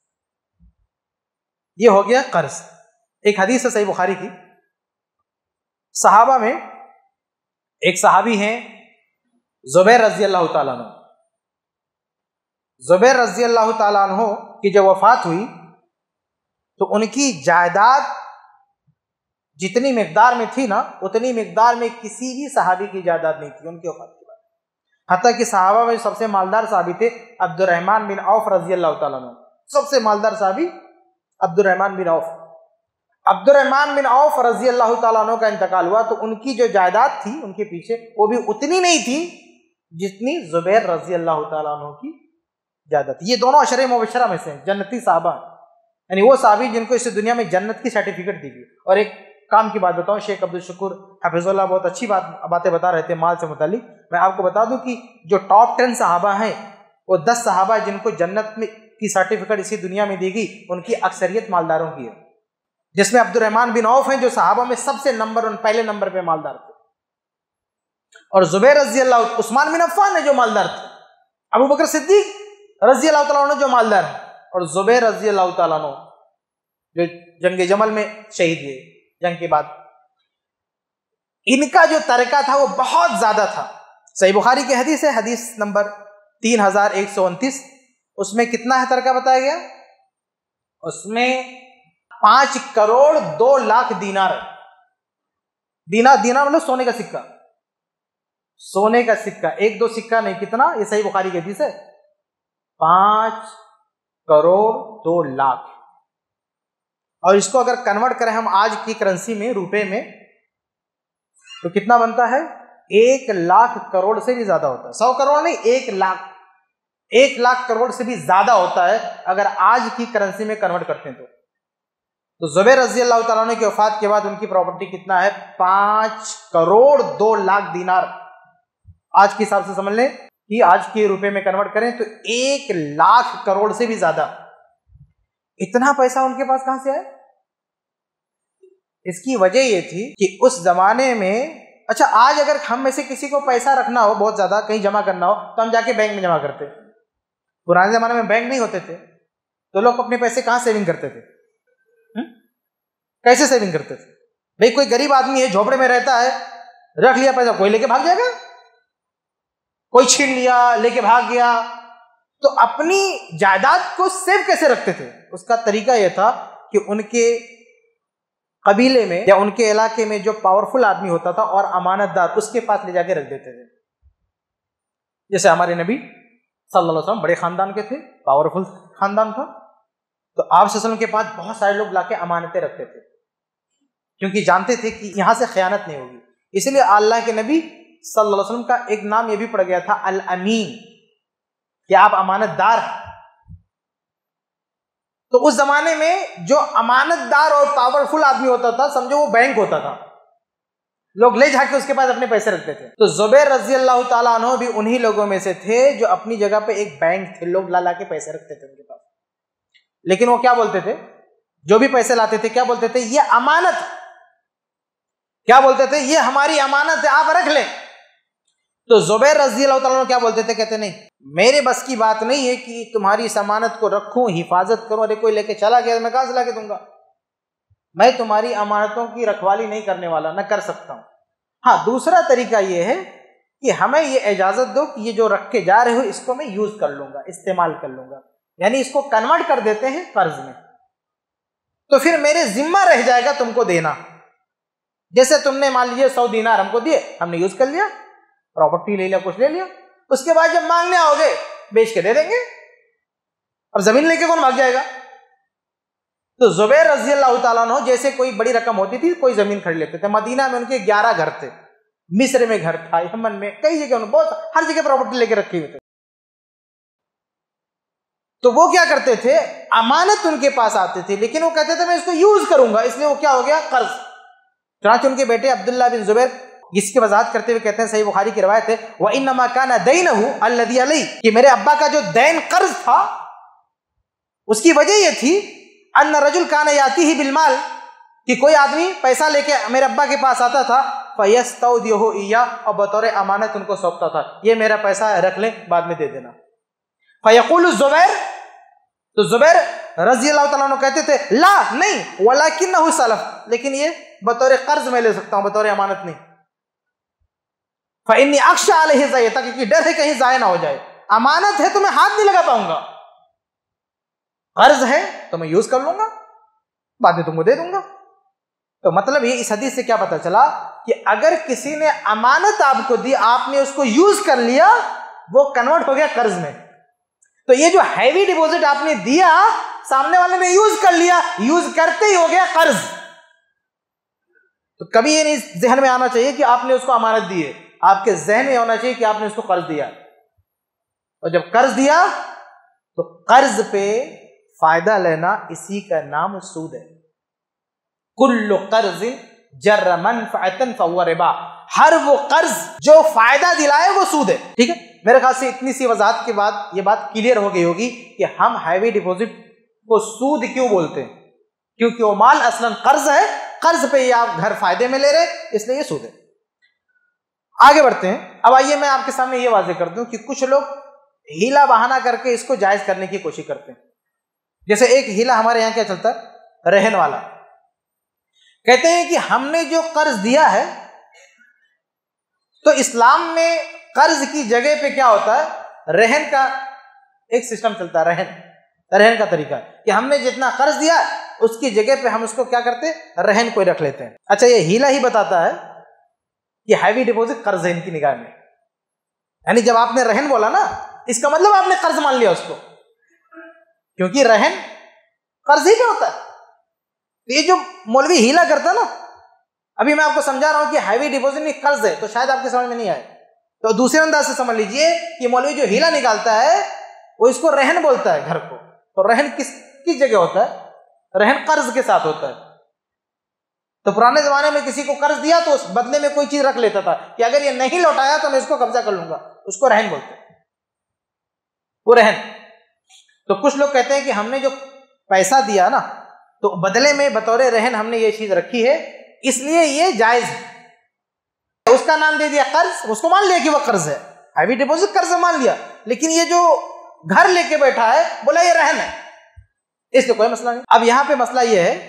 یہ ہو گیا قرض۔ ایک حدیث ہے صحیح بخاری کی، صحابہ میں ایک صحابی ہیں زبیر رضی اللہ تعالیٰ عنہ، زبیر رضی اللہ تعالیٰ عنہ کی جب وفات ہوئی تو ان کی جائیداد جتنی مقدار میں تھی نا، اتنی مقدار میں کسی بھی صحابی کی جائیداد نہیں تھی ان کی وفات کے بعد. حتیٰ کہ صحابہ میں سب سے مالدار صحابی تھے عبد الرحمن بن عوف رضی اللہ تعالیٰ عنہ. سب سے مالدار صحابی عبد الرحمن بن عوف. عبد الرحمن بن عوف رضی اللہ تعالیٰ عنہ کا انتقال ہوا تو ان کی جو جائیداد تھی ان کے پیچھے، وہ بھی اتنی نہیں تھی جتنی زبیر رضی اللہ تعالیٰ عنہ کی جائیداد تھی. یہ دونوں عشرہ مبشرہ میں سے ہیں، جنتی صحابہ، یعنی وہ صحابی جن کو اس دنیا میں جنت کی سرٹیفکیٹ دی گئی. اور ایک کام کی بات بتاؤں، شیخ عبدالشکور حفظ اللہ بہت اچھی باتیں بتا رہے تھے مال سے متعلق. میں آپ کو بتا دوں کہ جو ٹاپ 10 صحابہ ہیں، وہ 10 صحابہ جن کو جنت میں کی سرٹیفکیٹ اسی دنیا میں دی گئی، ان کی اکثریت مالداروں کی ہے، جس میں عبد الرحمن بن عوف ہیں جو صحابہ میں سب سے پہلے نمبر پہ مالدار تھے، اور زبیر رضی اللہ، عثمان بن عفان جو مالدار تھے، ابو بکر صدیق رضی اللہ تعالیٰ عنہ جو مالدار ہیں، اور زبیر رضی اللہ تعالیٰ عنہ جو جنگ جمل میں شہید ہوئے جنگ کے بعد. ان کا جو ترکہ تھا وہ بہت زیادہ تھا. صحیح بخاری کی حدیث ہے، حدیث نمبر 3129. اس میں کتنا ہے ترکہ بتایا گیا؟ اس میں 5 کروڑ 2 لاکھ دینار. دینار مطلب سونے کا سکہ، سونے کا سکہ، 1-2 سکہ نہیں. کتنا؟ یہ صحیح بخاری کی حدیث ہے، 5 کروڑ 2 لاکھ. اور اس کو اگر کنورٹ کریں ہم آج کی کرنسی میں، روپے میں، تو کتنا بنتا ہے؟ 1 لاکھ کروڑ سے بھی زیادہ ہوتا ہے. 100 کروڑ نہیں، 1 لاکھ کروڑ سے بھی زیادہ ہوتا ہے اگر آج کی کرنسی میں کنورٹ کرتے ہیں تو زبیر رضی اللہ تعالیٰ عنہ کی وفات کے بعد ان کی پراپرٹی کتنا ہے؟ 5 کروڑ 2 لاکھ دینار. آج کے حساب سے سمجھ لیں کہ آج کے روپے میں کنورٹ کریں تو 1 لاکھ کروڑ سے بھی زیادہ. اتنا پیسہ ان کے پاس کہاں سے آئے؟ اس کی وجہ یہ تھی کہ اس زمانے میں، اچھا آج اگر ہم میں سے کسی کو پیسہ رکھنا ہو بہت زیادہ، کہیں جمع کرنا ہو، تو ہم جا کے بینک میں جمع کرتے. پرانے زمانے میں بینک نہیں ہوتے تھے تو لوگ اپنے پیسے کہاں سیونگ کرتے تھے؟ کیسے سیونگ کرتے تھے؟ بھئی کوئی غریب آدمی ہے، جھوپڑے میں رہتا ہے، رکھ لیا پیسہ، کوئی لے کے بھاگ جائے گا، کوئی چھین لیا لے کے بھاگ گیا. تو اپنی جائیداد کو سیو کیسے رکھتے تھے؟ اس کا طریقہ یہ تھا کہ ان کے قبیلے میں یا ان کے علاقے میں جو پاورفل آدمی ہوتا تھا اور امانت دار، اس کے پاس لے جا کے رکھ دیتے تھے. جیسے ہمارے نبی صلی اللہ علیہ وسلم بڑے خاندان کے تھے، پاورفل خاندان تھا، تو آپ صلی اللہ علیہ وسلم کے پاس بہت سارے لوگ لا کے امانتیں رکھتے تھے، کیونکہ جانتے تھے کہ یہاں سے خیانت نہیں ہوگی. اس لیے اللہ کے نبی صلی اللہ علیہ وسلم کا ایک نام یہ بھی پڑ گیا تھا، الامین، کہ آپ امانت دار ہیں. تو اس زمانے میں جو امانت دار اور پاورفل آدمی ہوتا تھا، سمجھو وہ بینک ہوتا تھا، لوگ لے جا کے اس کے پاس اپنے پیسے رکھتے تھے. تو زبیر رضی اللہ تعالیٰ عنہ بھی انہی لوگوں میں سے تھے جو اپنی جگہ پہ ایک بینک تھے، لوگ لا کے پیسے رکھتے تھے ان کے پاس. لیکن وہ کیا بولتے تھے؟ جو بھی پیسے لاتے تھے کیا بولتے تھے؟ یہ امانت. کیا بولتے تھے؟ یہ ہماری امانت ہے، آپ رکھ لیں. تو زبیر رضی اللہ تعالیٰ عنہ کیا بولتے تھے؟ کہتے نہیں، میرے بس کی بات نہیں ہے کہ تمہاری اس امانت کو رکھوں، حفاظت کروں. ارے کوئی لے کے چلا گیا میں کہاں سے لا کے دوں گا؟ میں تمہاری امانتوں کی رکھوالی نہیں کرنے والا، نہ کر سکتا ہوں. ہاں دوسرا طریقہ یہ ہے کہ ہمیں یہ اجازت دو کہ یہ جو رکھ کے جا رہے ہو اس کو میں یوز کر لوں گا، استعمال کر لوں گا. یعنی اس کو کنورٹ کر دیتے ہیں قرض میں، تو پھر میرے ذمہ رہ جائے گا تم کو دینا. جیسے تم نے مان لیجیے 100 دینار ہم کو دیے، ہم نے یوز کر لیا، پراپرٹی لے لیا، کچھ لے لیا، اس کے بعد جب مانگنے آؤ گے بیچ کے دے دیں گے. اب زمین لے کے کون بھاگ جائے گا؟ تو زبیر رضی اللہ تعالیٰ عنہ جیسے کوئی بڑی رقم ہوتی تھی کوئی زمین خرید لیتے تھے. مدینہ میں ان کے 11 گھر تھے، مصر میں گھر تھا، یمن میں کئی جگہ، انہوں بہت ہر جگہ پراپرٹی لے کے رکھی ہوئے تھے. تو وہ کیا کرتے تھے؟ امانت ان کے پاس آتے تھے لیکن وہ کہتے تھے میں اس کو یوز کروں گا، اس لیے وہ کیا ہو گیا؟ قرض. چنانچہ ان کے بیٹے عبداللہ بن زبیر اس کی وضاحت کرتے ہوئے کہتے ہیں، صحیح بخاری کی روایت ہے، وَإِنَّمَا كَانَ دَيْنَهُ الَّذِي عَلَيْهِ، کہ میرے ابا کا جو دین قرض تھا اس کی وجہ یہ تھی، أَنَّ رَجُلْ كَانَ يَأْتِيهِ بِالْمَالِ، کہ کوئی آدمی پیسہ لے کے میرے ابا کے پاس آتا تھا، فَيَسْتَوْدِيهُ إِيَّاهُ، اور بطور امانت ان کو سونپتا تھا، یہ میرا پیسہ ہے رکھ لیں بعد میں دے دینا. فَيَقُولُ الزُّبَيْرُ، تو زبیر رضی اللہ تعالیٰ عنہ کہتے تھے لا نہیں، وَلَكِنَّهُ سَلَفٌ، لیکن یہ بطور قرض میں لے سکتا ہوں، بطور امانت نہیں. فإنی اخشی علیہ ضیعۃ، کیونکہ ڈر ہے کہیں ضائع نہ ہو جائے. امانت ہے تو میں ہاتھ نہیں لگا پاؤں گا، قرض ہے تو میں یوز کر لوں گا، بعد میں تم کو دے دوں گا. تو مطلب یہ اس حدیث سے کیا پتہ چلا کہ اگر کسی نے امانت آپ کو دی، آپ نے اس کو یوز کر لیا، وہ کنورٹ ہو گیا قرض میں. تو یہ جو ہیوی ڈپوزٹ آپ نے دیا، سامنے والے نے یوز کر لیا، یوز کرتے ہی ہو گیا قرض. تو کبھی یہ نہیں ذہن میں آنا چاہیے کہ آپ نے اس کو امانت دی ہے، آپ کے ذہن میں ہونا چاہیے کہ آپ نے اس کو قرض دیا. اور جب قرض دیا تو قرض پہ فائدہ لینا، اسی کا نام سود ہے. کل قرض جر منفعۃ فهو ربا، ہر وہ قرض جو فائدہ دلائے وہ سود ہے. ٹھیک ہے، میرے خیال سے اتنی سی وضاحت کے بعد یہ بات کلیئر ہو گئی ہوگی کہ ہم ہیوی ڈپوزٹ کو سود کیوں بولتے ہیں. کیونکہ وہ مال اصلا قرض ہے، قرض پہ یہ آپ گھر فائدے میں لے رہے، اس لیے یہ سود ہے. آگے بڑھتے ہیں. اب آئیے میں آپ کے سامنے یہ واضح کر دوں کہ کچھ لوگ ہیلا بہانہ کر کے اس کو جائز کرنے کی کوشش کرتے ہیں. جیسے ایک ہیلا ہمارے یہاں کیا چلتا ہے، رہن والا. کہتے ہیں کہ ہم نے جو قرض دیا ہے، تو اسلام میں قرض کی جگہ پہ کیا ہوتا ہے، رہن کا ایک سسٹم چلتا ہے. رہن کا طریقہ ہے کہ ہم نے جتنا قرض دیا اس کی جگہ پہ ہم اس کو کیا کرتے ہیں، رہن کوئی رکھ لیتے ہیں. اچھا، یہ ہیلا ہی بتاتا ہے کہ ہیوی ڈپوزٹ قرض ہے ان کی نگاہ میں. یعنی جب آپ نے رہن بولا نا، اس کا مطلب آپ نے قرض مان لیا اس کو، کیونکہ رہن قرض ہی پہ ہوتا ہے. یہ جو مولوی ہیلا کرتا ہے نا، ابھی میں آپ کو سمجھا رہا ہوں کہ ہیوی ڈپوزٹ میں قرض ہے، تو شاید آپ کے سمجھ میں نہیں آئے. تو دوسرے انداز سے سمجھ لیجئے کہ مولوی جو ہیلا نکالتا ہے وہ اس کو رہن بولتا ہے گھر کو. تو رہن کس جگہ ہوتا ہے، رہن قرض کے ساتھ ہوتا ہے. تو پرانے زمانے میں کسی کو قرض دیا تو اس بدلے میں کوئی چیز رکھ لیتا تھا کہ اگر یہ نہیں لوٹایا تو میں اس کو قبضہ کر لوں گا، اس کو رہن بولتے ہیں. وہ رہن. تو کچھ لوگ کہتے ہیں کہ ہم نے جو پیسہ دیا نا، تو بدلے میں بطور رہن ہم نے یہ چیز رکھی ہے، اس لیے یہ جائز ہے. اس کا نام دے دیا قرض، اس کو مان لیا کہ وہ قرض ہے. ہیوی ڈپوزٹ قرض مان لیا، لیکن یہ جو گھر لے کے بیٹھا ہے بولا یہ رہن ہے، اس لیے کوئی مسئلہ نہیں. اب یہاں پہ مسئلہ یہ ہے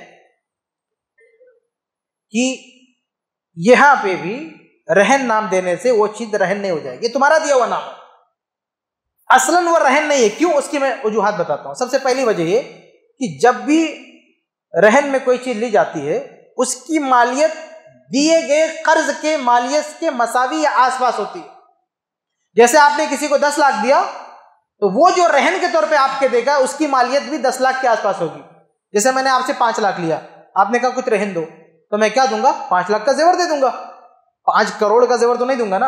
کہ یہاں پہ بھی رہن نام دینے سے وہ چیز رہن نہیں ہو جائے گی. تمہارا دیا ہوا نام ہے، اصلاً وہ رہن نہیں ہے. کیوں؟ اس کی میں وجوہات بتاتا ہوں. سب سے پہلی وجہ یہ کہ جب بھی رہن میں کوئی چیز لی جاتی ہے، اس کی مالیت دیے گئے قرض کے مالیت کے مساوی یا آس پاس ہوتی ہے. جیسے آپ نے کسی کو 10 لاکھ دیا، تو وہ جو رہن کے طور پہ آپ کے دے گا اس کی مالیت بھی 10 لاکھ کے آس پاس ہوگی. جیسے میں نے آپ سے 5 لاکھ لیا، آپ نے کہا کچھ رہن دو، تو میں کیا دوں گا، 5 لاکھ کا زیور دے دوں گا. 5 کروڑ کا زیور تو نہیں دوں گا نا،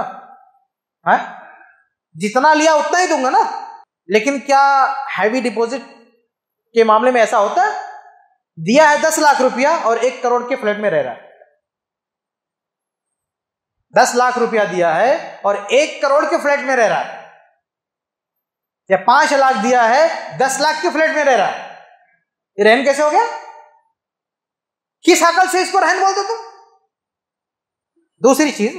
جتنا لیا اتنا ہی دوں گا نا. لیکن کیا ہیوی ڈپوزٹ کے معاملے میں ایسا ہوتا ہے؟ دیا ہے 10 لاکھ روپیہ اور 1 کروڑ کے فلیٹ میں رہ رہا ہے. 10 لاکھ روپیہ دیا ہے اور 1 کروڑ کے فلیٹ میں رہ رہا ہے، یا 5 لاکھ دیا ہے 10 لاکھ کے فلیٹ میں رہ رہا ہے. یہ رہن کیسے ہو گیا؟ کس عقل سے اس کو رہن بولتے تم؟ دوسری چیز،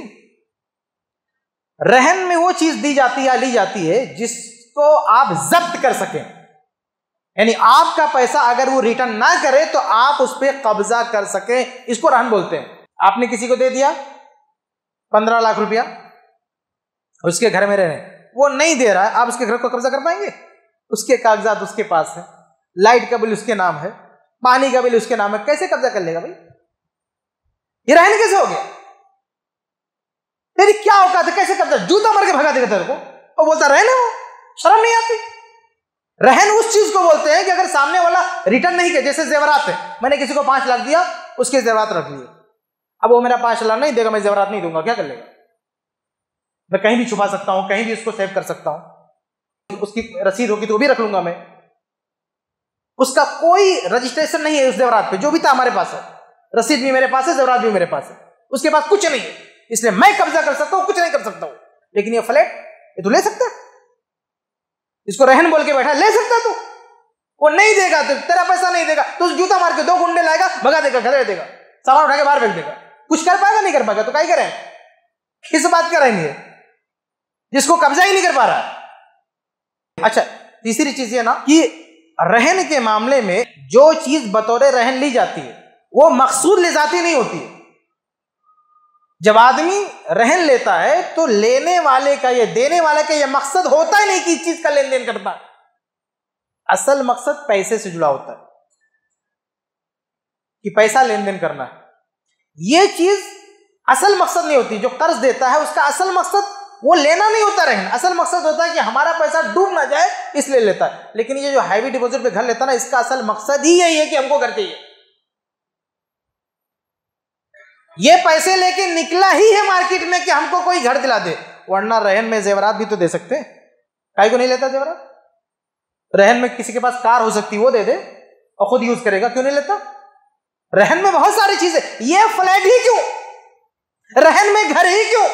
رہن میں وہ چیز دی جاتی ہے یا لی جاتی ہے جس کو آپ ضبط کر سکیں. یعنی آپ کا پیسہ اگر وہ ریٹرن نہ کرے تو آپ اس پہ قبضہ کر سکیں، اس کو رہن بولتے ہیں. آپ نے کسی کو دے دیا 15 لاکھ روپیہ، اس کے گھر میں رہنے، وہ نہیں دے رہا ہے، آپ اس کے گھر کو قبضہ کر پائیں گے؟ اس کے کاغذات اس کے پاس ہیں، لائٹ کا بل اس کے نام ہے، پانی کا بل اس کے نام ہے، کیسے قبضہ کر لے گا بھائی؟ یہ رہن کیسے ہو گیا؟ تیری کیا اوقات ہے، کیسے قبضہ؟ جوتا مار کے بھگا دے گا تیرے کو، اور بولتا رہن ہے، وہ شرم نہیں آتی؟ رہن اس چیز کو بولتے ہیں کہ اگر سامنے والا ریٹرن نہیں کرے. جیسے زیورات ہے، میں نے کسی کو 5 لاکھ دیا، اس کے زیورات رکھ لیے، اب وہ میرا 5 لاکھ نہیں دے گا، میں زیورات نہیں دوں گا، کیا کر لے گا؟ میں کہیں بھی چھپا سکتا ہوں، کہیں بھی اس کو سیو کر سکتا ہوں، اس کی رسید ہوگی تو وہ بھی رکھ لوں گا میں. اس کا کوئی رجسٹریشن نہیں ہے اس زیورات پہ، جو بھی تھا ہمارے پاس ہے، رسید بھی میرے پاس ہے، زیورات بھی میرے پاس ہے، اس کے پاس کچھ نہیں ہے، اس لیے میں قبضہ کر سکتا ہوں، کچھ نہیں کر سکتا ہوں. لیکن یہ فلیٹ، یہ تو لے سکتا ہے، اس کو رہن بول کے بیٹھا لے سکتا ہے. تو وہ نہیں دے گا، تو تیرا پیسہ نہیں دے گا، تو جوتا مار کے 2 گنڈے لائے گا، بھگا دے گا، گھر دے گا، سامان اٹھا کے باہر پھینک دے گا. کچھ کر پائے گا؟ نہیں کر پائے گا. تو کیا کریں؟ کس بات کا رہن ہے جس کو قبضہ ہی نہیں کر پا رہا. اچھا، تیسری چیز یہ نا کہ رہن کے معاملے میں جو چیز بطور رہن لی جاتی ہے وہ مقصود لذاتی نہیں ہوتی ہے. جب آدمی رہن لیتا ہے تو لینے والے کا یا دینے والے کا یہ مقصد ہوتا ہی نہیں کہ اس چیز کا لین دین کرتا ہے. اصل مقصد پیسے سے جڑا ہوتا ہے کہ پیسہ لین دین کرنا ہے. یہ چیز اصل مقصد نہیں ہوتی. جو قرض دیتا ہے اس کا اصل مقصد وہ لینا نہیں ہوتا رہن. اصل مقصد ہوتا ہے کہ ہمارا پیسہ ڈوب نہ جائے اس لیے لیتا ہے. لیکن یہ جو ہیوی ڈپوزٹ پہ گھر لیتا ہے نا, اس کا اصل مقصد ہی یہی ہے کہ ہم کو گھر چاہیے. یہ پیسے لے کے نکلا ہی ہے مارکیٹ میں کہ ہم کو کوئی گھر دلا دے, ورنہ رہن میں زیورات بھی تو دے سکتے ہیں. کائی کو نہیں لیتا زیورات؟ رہن میں کسی کے پاس کار ہو سکتی وہ دے دے اور خود یوز کرے گا, کیوں نہیں لیتا؟ رہن میں بہت ساری چیزیں. یہ فلیٹ ہی کیوں, رہن میں گھر ہی کیوں,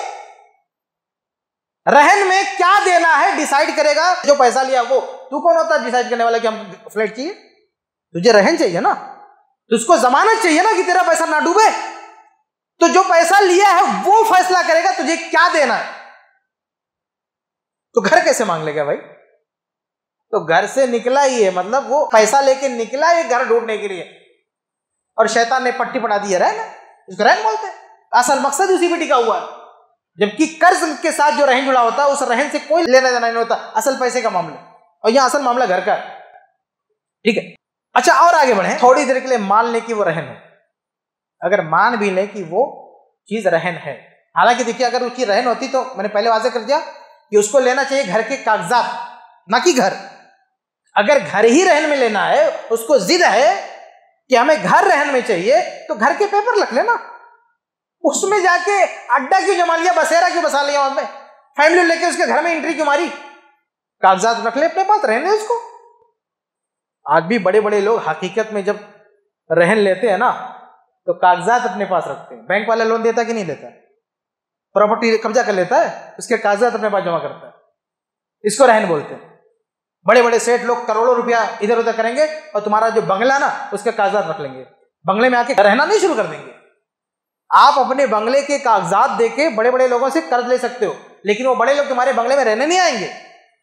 رہن میں کیا دینا ہے ڈیسائیڈ کرے گا جو پیسہ لیا وہ. تو کون ہوتا ہے ڈیسائیڈ کرنے والا کہ ہم فلیٹ چاہیے؟ تجھے رہن چاہیے نا, تو اس کو ضمانت چاہیے نا کہ تیرا پیسہ نہ ڈوبے. تو جو پیسہ لیا ہے وہ فیصلہ کرے گا تجھے کیا دینا ہے. تو گھر کیسے مانگ لے گا بھائی؟ تو گھر سے نکلا ہی ہے, مطلب وہ پیسہ لے کے نکلا ہے گھر ڈھونڈنے کے لیے, اور شیطان نے پٹی پڑا دی ہے رہن, اس کو رہن بولتے ہیں. اصل مقصد اسی پہ ٹکا ہوا ہے. جبکہ قرض کے ساتھ جو رہن جڑا ہوتا ہے اس رہن سے کوئی لینا دینا نہیں ہوتا, اصل پیسے کا معاملہ. اور یہاں اصل معاملہ گھر کا ہے. ٹھیک ہے, اچھا اور آگے بڑھیں. تھوڑی دیر کے لیے مان لیں کہ وہ رہن ہے. اگر مان بھی لیں کہ وہ چیز رہن ہے, حالانکہ دیکھیے اگر اس کی رہن ہوتی تو میں نے پہلے واضح کر دیا کہ اس کو لینا چاہیے گھر کے کاغذات, نہ کہ گھر. اگر گھر ہی رہن میں لینا ہے, اس کو ضد ہے کہ ہمیں گھر رہن میں چاہیے, تو گھر کے پیپر رکھ لینا. اس میں جا کے اڈا کیوں جما لیا, بسیرا کیوں بسا لیا, وہاں پہ فیملی لے کے اس کے گھر میں انٹری کیوں ماری؟ کاغذات رکھ لے اپنے پاس, رہنے اس کو. آج بھی بڑے بڑے لوگ حقیقت میں جب رہن لیتے ہیں نا تو کاغذات اپنے پاس رکھتے ہیں. بینک والا لون دیتا کہ نہیں دیتا؟ پراپرٹی قبضہ کر لیتا ہے, اس کے کاغذات اپنے پاس جمع کرتا ہے. اس کو رہن بولتے ہیں. بڑے بڑے سیٹ لوگ کروڑوں روپیہ ادھر ادھر کریں گے اور تمہارا جو بنگلہ نا اس کے کاغذات رکھ لیں گے. بنگلے میں آ کے رہنا نہیں شروع کر دیں گے. آپ اپنے بنگلے کے کاغذات دے کے بڑے بڑے لوگوں سے قرض لے سکتے ہو, لیکن وہ بڑے لوگ تمہارے بنگلے میں رہنے نہیں آئیں گے,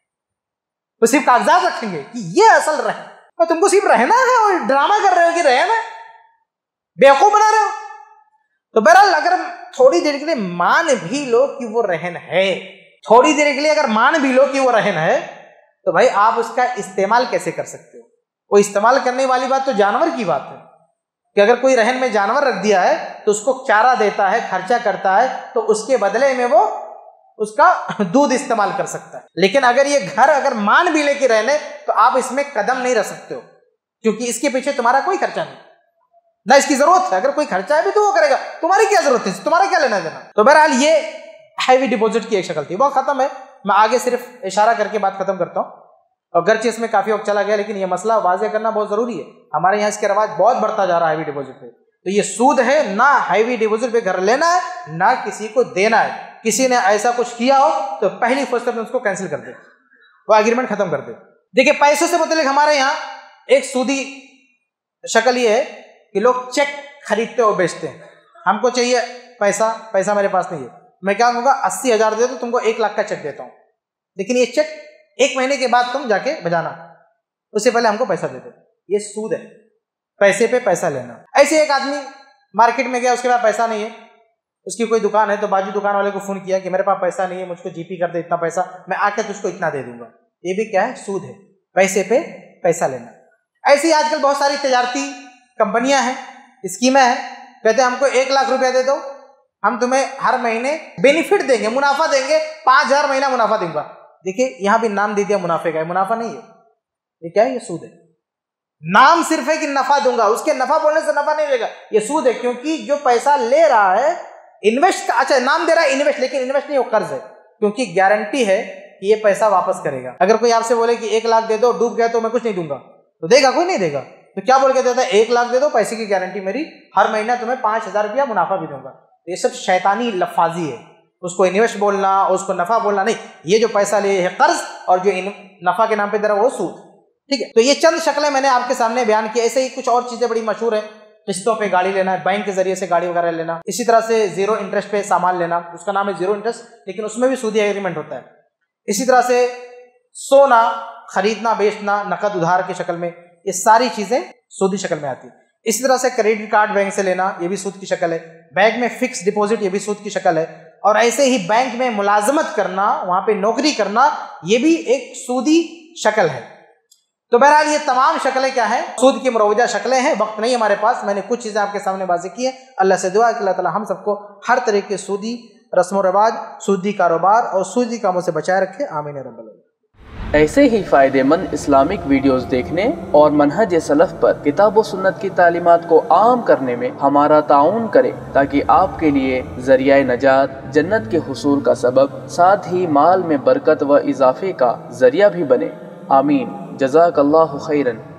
وہ صرف کاغذات رکھیں گے کہ یہ اصل رہن. اور تم کو صرف رہنا ہے اور ڈرامہ کر رہے ہو کہ رہنا ہے, بیوقوف بنا رہے ہو. تو بہرحال اگر تھوڑی دیر کے لیے مان بھی لو کہ وہ رہن ہے, تھوڑی دیر کے لیے اگر مان بھی لو کہ وہ رہن ہے, تو بھائی آپ اس کا استعمال کیسے کر سکتے ہو؟ وہ استعمال کرنے والی بات تو جانور کی بات ہے کہ اگر کوئی رہن میں جانور رکھ دیا ہے تو اس کو چارہ دیتا ہے, خرچہ کرتا ہے, تو اس کے بدلے میں وہ اس کا دودھ استعمال کر سکتا ہے. لیکن اگر یہ گھر اگر مان بھی لے کے رہنے تو آپ اس میں قدم نہیں رکھ سکتے ہو, کیونکہ اس کے پیچھے تمہارا کوئی خرچہ نہیں, نہ اس کی ضرورت ہے. اگر کوئی خرچہ ہے بھی تو وہ کرے گا, تمہاری کیا ضرورت ہے, تمہارا کیا لینا دینا. تو بہرحال یہ ہیوی ڈپوزٹ کی ایک شکل تھی. وہ ختم ہے, میں آگے صرف اشارہ کر کے بات ختم کرتا ہوں. اور گرچہ اس میں کافی وقت چلا گیا, لیکن یہ مسئلہ واضح کرنا بہت ضروری ہے. ہمارے یہاں اس کے رواج بہت بڑھتا جا رہا ہے ہیوی ڈپوزٹ پہ. تو یہ سود ہے, نہ ہیوی ڈپوزٹ پہ گھر لینا ہے نہ کسی کو دینا ہے. کسی نے ایسا کچھ کیا ہو تو پہلی فرصت میں اس کو کینسل کر دے, وہ ایگریمنٹ ختم کر دے. دیکھیں پیسوں سے متعلق ہمارے یہاں ایک سودی شکل یہ ہے کہ لوگ چیک خریدتے اور بیچتے ہیں. ہم کو چاہیے پیسہ میرے پاس نہیں ہے, میں کیا کہوں گا 80,000 دے دو, تم کو 1 لاکھ کا چیک دیتا ہوں, لیکن یہ چیک 1 مہینے کے بعد تم جا کے بجانا, اس سے پہلے ہم کو پیسہ دے دو. یہ سود ہے, پیسے پہ پیسہ لینا. ایسے ایک آدمی مارکیٹ میں گیا, اس کے پاس پیسہ نہیں ہے, اس کی کوئی دکان ہے, تو بازو دکان والے کو فون کیا کہ میرے پاس پیسہ نہیں ہے, مجھ کو جی پی کر دے اتنا پیسہ, میں آ کے تجھ کو اتنا دے دوں گا. یہ بھی کیا ہے, سود ہے, پیسے پہ پیسہ لینا. ایسی آج کل بہت ساری تجارتی کمپنیاں ہیں, اسکیمیں ہیں, کہتے ہیں ہم کو 1 لاکھ روپیہ دے دو, ہم تمہیں ہر مہینے بینیفٹ دیں گے, منافع دیں گے, 5,000 مہینہ منافع دوں گا. دیکھیے یہاں بھی نام دے دیا منافع کا, منافع نہیں ہے, یہ کیا ہے, یہ سود ہے. نام صرف ہے کہ نفع دوں گا, اس کے نفع بولنے سے نفع نہیں لے گا, یہ سود ہے. کیونکہ جو پیسہ لے رہا ہے انویسٹ, اچھا نام دے رہا ہے انویسٹ, لیکن انویسٹ نہیں, وہ قرض ہے, کیونکہ گارنٹی ہے کہ یہ پیسہ واپس کرے گا. اگر کوئی آپ سے بولے کہ 1 لاکھ دے دو, ڈوب گیا تو میں کچھ نہیں دوں گا, تو دے گا کوئی نہیں دے گا. تو کیا بول کے دیتا ہے, 1 لاکھ دے دو, پیسے کی گارنٹی میری, ہر مہینہ تمہیں 5,000 روپیہ منافع بھی دوں گا. یہ سب شیطانی لفاظی ہے. اس کو انویسٹ بولنا, اس کو نفع بولنا نہیں. یہ جو پیسہ لے ہے قرض, اور جو نفع کے نام پہ دے رہا وہ سود. ٹھیک ہے, تو یہ چند شکلیں میں نے آپ کے سامنے بیان کی. ایسے ہی کچھ اور چیزیں بڑی مشہور ہیں, قسطوں پہ گاڑی لینا, بینک کے ذریعے سے گاڑی وغیرہ لینا, اسی طرح سے 0 انٹرسٹ پہ سامان لینا, اس کا نام ہے 0 انٹرسٹ, لیکن اس میں بھی سودی ایگریمنٹ ہوتا ہے. اسی طرح سے سونا خریدنا بیچنا نقد ادھار کی شکل میں, یہ ساری چیزیں سودی شکل میں آتی ہیں. اسی طرح سے کریڈٹ کارڈ بینک سے لینا یہ بھی سود کی شکل ہے، بینک میں فکس ڈپوزٹ یہ بھی سود کی شکل ہے، اور ایسے ہی بینک میں ملازمت کرنا، وہاں پہ نوکری کرنا، یہ بھی ایک سودی شکل ہے۔ تو بہرحال یہ تمام شکلیں کیا ہیں؟ سود کی مروجہ شکلیں ہیں۔ وقت نہیں ہمارے پاس، میں نے کچھ چیزیں آپ کے سامنے واضح کی ہیں۔ اللہ سے دعا ہے کہ اللہ تعالی ہم سب کو ہر طرح کے سودی رسم و رواج، سودی کاروبار اور سودی کاموں سے بچائے رکھے، آمین رب العالمین۔ ایسے ہی فائدہ مند اسلامک ویڈیوز دیکھنے اور منہج سلف پر کتاب و سنت کی تعلیمات کو عام کرنے میں ہمارا تعاون کرے، تاکہ آپ کے لیے ذریعہ نجات، جنت کے حصول کا سبب، ساتھ ہی مال میں برکت و اضافے کا ذریعہ بھی بنے۔ آمین۔ جزاک اللہ خیرن۔